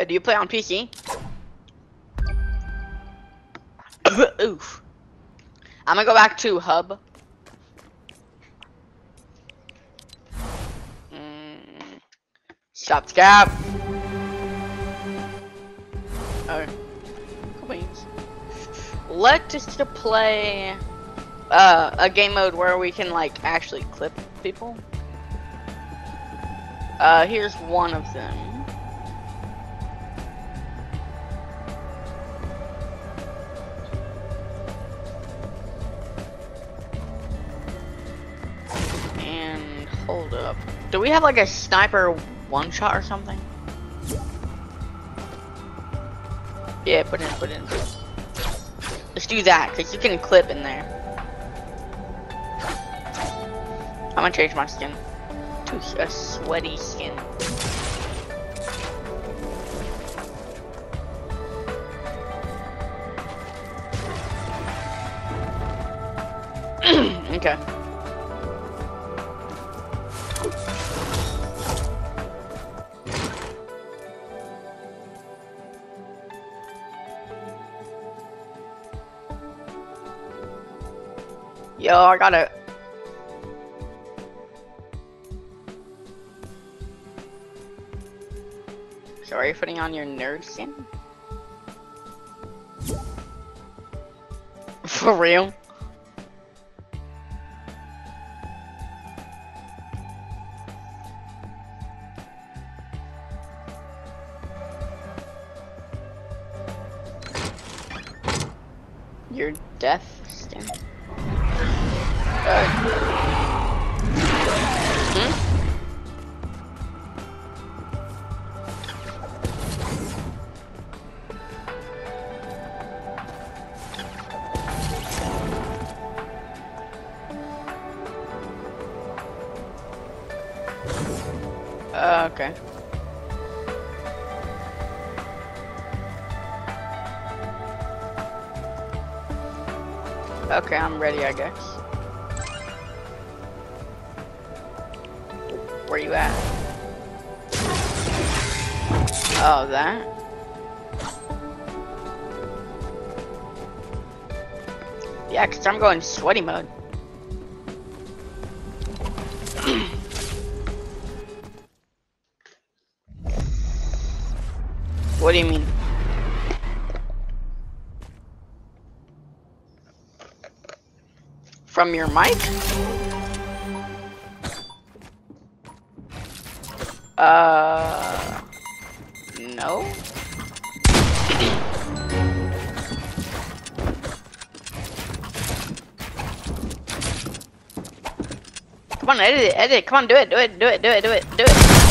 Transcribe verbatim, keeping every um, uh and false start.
But do you play on P C? Oof. I'm gonna go back to hub. Mm. Stop scap. Oh. Queens. Let's just play uh, a game mode where we can like actually clip people. Uh, here's one of them. And hold up. Do we have like a sniper one shot or something? Yeah, put in, put in. Let's do that, because you can clip in there. I'm gonna change my skin to a sweaty skin. Okay. Yo, I got it. So are you putting on your nerd skin? For real? Your death skin? Uh, hmm? Uh, okay. Okay, I'm ready, I guess. Where you at? Oh, that? Yeah, because I'm going sweaty mode. What do you mean? From your mic? Uh, no. Come on, edit it, edit it. Come on, do it, do it, do it, do it, do it, do it.